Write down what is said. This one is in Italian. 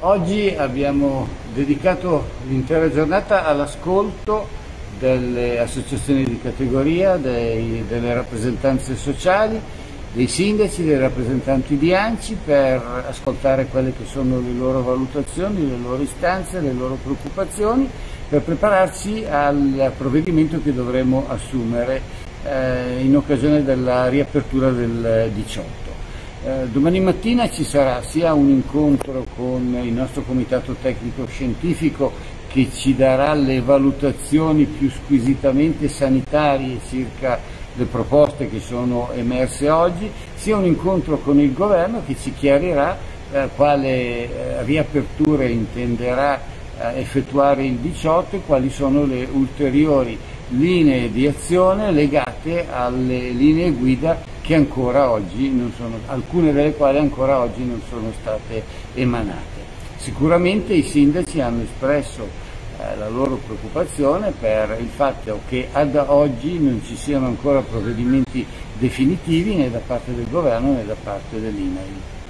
Oggi abbiamo dedicato l'intera giornata all'ascolto delle associazioni di categoria, delle rappresentanze sociali, dei sindaci, dei rappresentanti di ANCI per ascoltare quelle che sono le loro valutazioni, le loro istanze, le loro preoccupazioni, per prepararci al provvedimento che dovremo assumere in occasione della riapertura del 18. Domani mattina ci sarà sia un incontro con il nostro comitato tecnico scientifico che ci darà le valutazioni più squisitamente sanitarie circa le proposte che sono emerse oggi, sia un incontro con il governo che ci chiarirà quale riaperture intenderà effettuare il 18 e quali sono le ulteriori linee di azione legate alle linee guida che ancora oggi non sono, alcune delle quali ancora oggi non sono state emanate. Sicuramente i sindaci hanno espresso la loro preoccupazione per il fatto che ad oggi non ci siano ancora provvedimenti definitivi né da parte del governo né da parte dell'INAIL.